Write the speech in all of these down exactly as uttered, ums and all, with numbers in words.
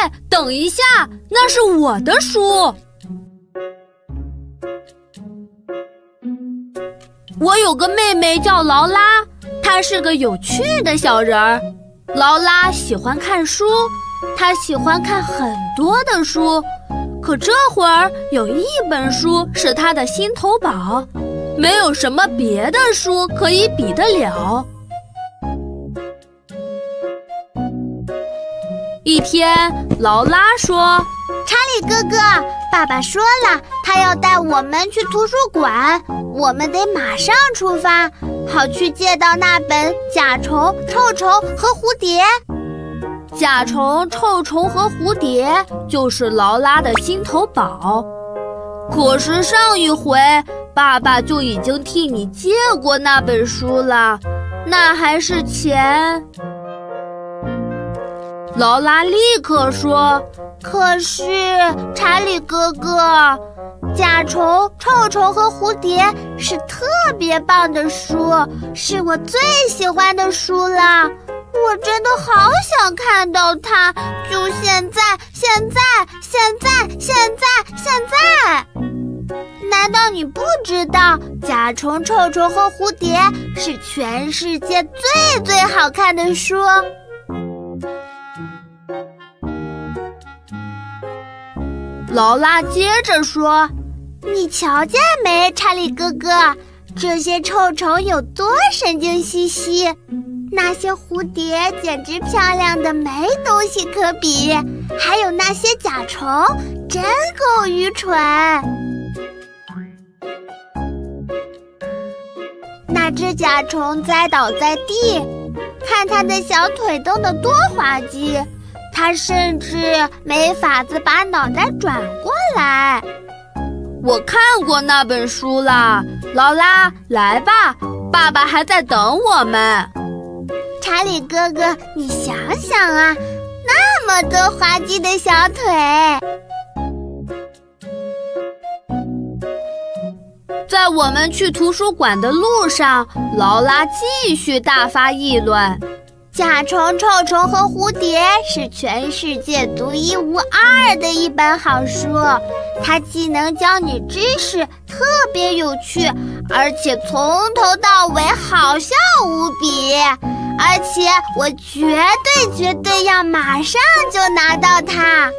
等一下，那是我的书。我有个妹妹叫劳拉，她是个有趣的小人儿。劳拉喜欢看书，她喜欢看很多的书，可这会儿有一本书是她的心头宝，没有什么别的书可以比得了。一天，劳拉说：“ 查理哥哥，爸爸说了，他要带我们去图书馆，我们得马上出发，好去借到那本《甲虫、臭虫和蝴蝶》。” 甲虫、臭虫和蝴蝶就是劳拉的心头宝。可是上一回，爸爸就已经替你借过那本书了，那还是钱。劳拉立刻说：“ 可是，查理哥哥，甲虫、臭虫和蝴蝶是特别棒的书，是我最喜欢的书了。我真的好想看到它，就现在，现在，现在，现在，现在！难道你不知道，甲虫、臭虫和蝴蝶是全世界最最好看的书？” 劳拉接着说：“ 你瞧见没，查理哥哥，这些臭虫有多神经兮兮，那些蝴蝶简直漂亮的没东西可比，还有那些甲虫真够愚蠢。那只甲虫栽倒在地，看它的小腿动得多滑稽，他甚至没法子把脑袋转过来。” 我看过那本书了，劳拉，来吧，爸爸还在等我们。 查理哥哥，你想想啊，那么多滑稽的小腿。 在我们去图书馆的路上，劳拉继续大发议论。 甲虫、臭虫和蝴蝶是全世界独一无二的一本好书，它既能教你知识，特别有趣，而且从头到尾好笑无比。而且我绝对绝对要马上就拿到它。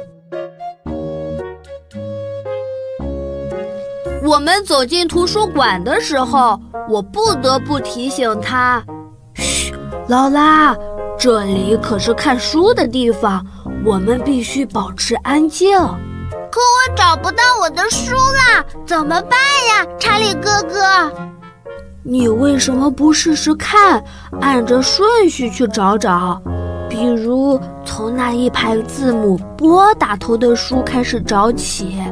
我们走进图书馆的时候，我不得不提醒他：“嘘，劳拉，这里可是看书的地方，我们必须保持安静。” 可我找不到我的书啦，怎么办呀，查理哥哥？ 你为什么不试试看，按着顺序去找找？比如从那一排字母波打头的书开始找起。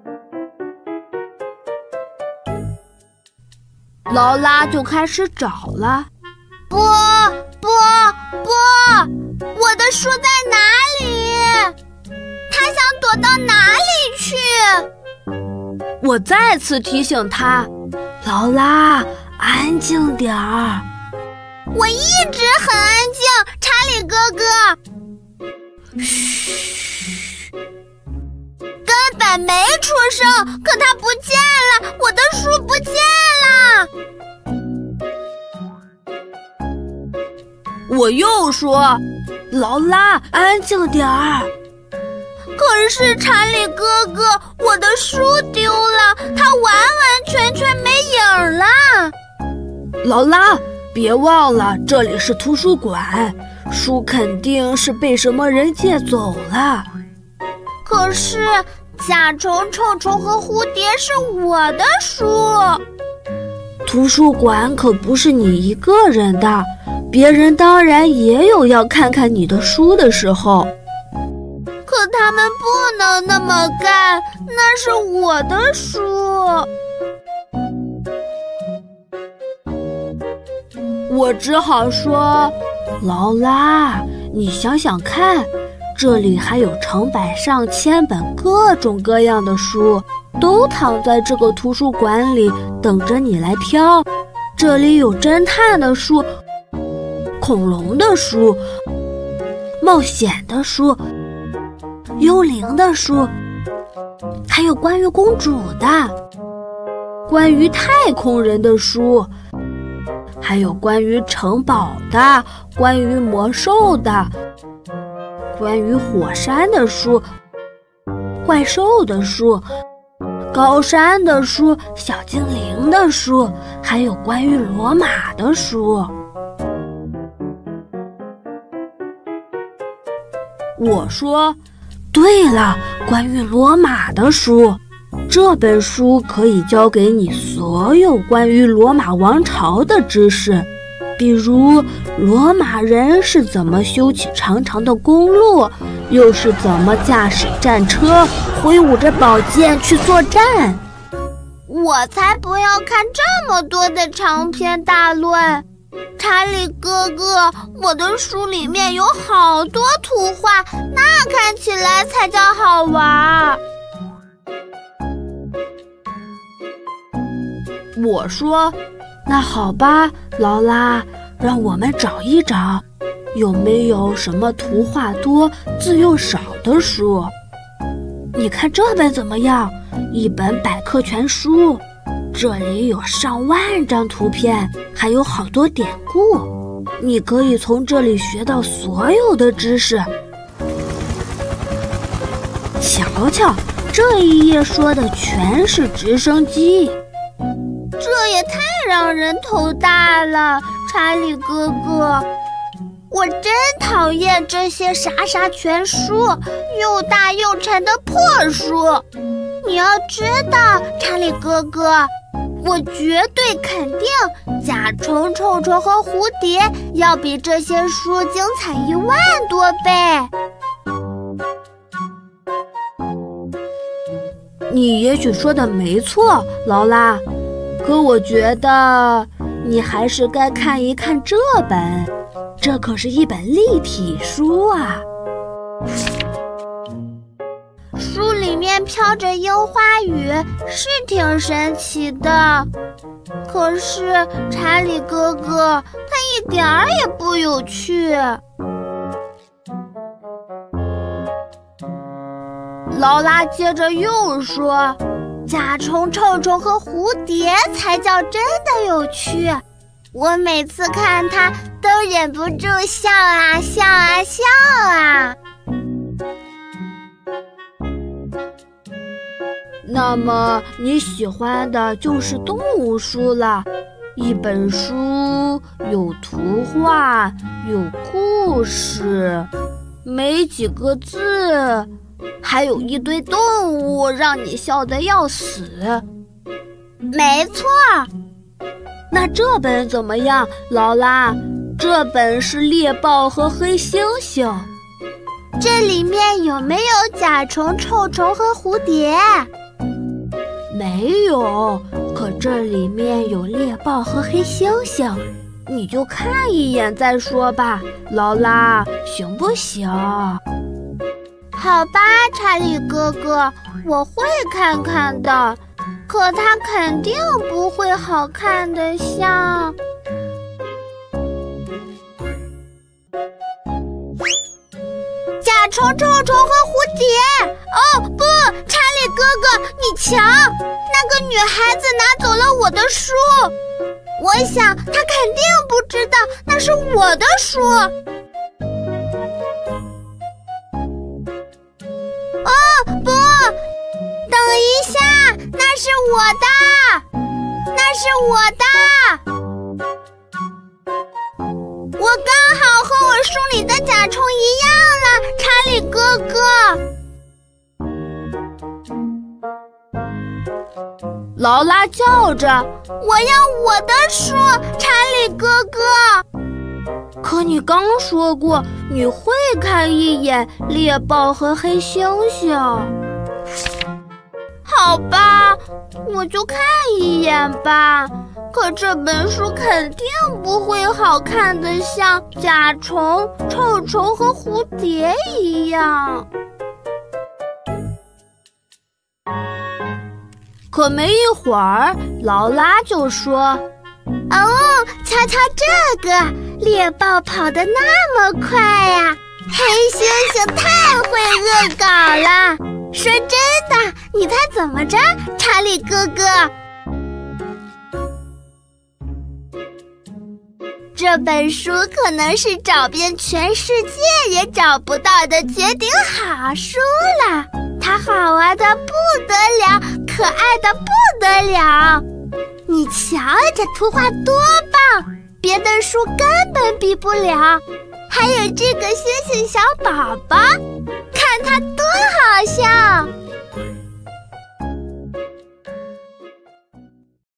劳拉就开始找了。 波波波，我的书在哪里？他想躲到哪里去？ 我再次提醒他：“劳拉，安静点儿。” 我一直很安静，查理哥哥。 嘘， 根本没出声，可它不见了，我的书不见了。 我又说：“劳拉，安静点儿。” 可是查理哥哥，我的书丢了，它完完全全没影了。 劳拉，别忘了，这里是图书馆，书肯定是被什么人借走了。 可是甲虫、臭虫和蝴蝶是我的书。 图书馆可不是你一个人的，别人当然也有要看看你的书的时候。 可他们不能那么干，那是我的书。 我只好说：“劳拉，你想想看，这里还有成百上千本各种各样的书，都躺在这个图书馆里等着你来挑。这里有侦探的书，恐龙的书，冒险的书， 幽灵的书，还有关于公主的，关于太空人的书，还有关于城堡的，关于魔兽的，关于火山的书，怪兽的书，高山的书，小精灵的书，还有关于罗马的书。我说，对了，关于罗马的书，这本书可以教给你所有关于罗马王朝的知识，比如罗马人是怎么修起长长的公路，又是怎么驾驶战车，挥舞着宝剑去作战。 我才不要看这么多的长篇大论。查理哥哥，我的书里面有好多图画，那看起来才叫好玩。 我说，那好吧，劳拉，让我们找一找，有没有什么图画多、字又少的书？你看这本怎么样？一本百科全书，这里有上万张图片，还有好多典故，你可以从这里学到所有的知识。瞧瞧，这一页说的全是直升机。 这也太让人头大了，查理哥哥，我真讨厌这些傻傻全书，又大又沉的破书。你要知道，查理哥哥，我绝对肯定甲虫、臭虫和蝴蝶要比这些书精彩一万多倍。 你也许说的没错，劳拉，可我觉得你还是该看一看这本，这可是一本立体书啊。 书里面飘着樱花雨，是挺神奇的。可是查理哥哥，他一点儿也不有趣。劳拉接着又说，甲虫、臭虫和蝴蝶才叫真的有趣。我每次看它都忍不住笑啊笑啊笑啊。 那么你喜欢的就是动物书了，一本书有图画，有故事，没几个字，还有一堆动物让你笑得要死。 没错。 那这本怎么样，劳拉？这本是猎豹和黑猩猩。 这里面有没有甲虫、臭虫和蝴蝶？ 没有，可这里面有猎豹和黑猩猩，你就看一眼再说吧，劳拉，行不行？ 好吧，查理哥哥，我会看看的，可它肯定不会好看的像……甲虫、臭虫和蝴蝶。哦不，查理哥哥，你瞧，那个女孩子拿走了我的书。我想她肯定不知道那是我的书。哦不，等一下，那是我的，那是我的。我刚好和我书里的甲虫一样了，查理哥哥。 劳拉叫着， 我要我的书，查理哥哥。 可你刚说过你会看一眼猎豹和黑猩猩。 好吧，我就看一眼吧。可这本书肯定不会好看的像甲虫、臭虫和蝴蝶一样。 可没一会儿，劳拉就说：“ 哦，瞧瞧这个，猎豹跑得那么快呀！黑猩猩太会恶搞了。说真的，你猜怎么着，查理哥哥？这本书可能是找遍全世界也找不到的绝顶好书了。它好玩的不得了，可爱的不得了。你瞧，这图画多棒，别的书根本比不了。还有这个星星小宝宝，看它多好笑。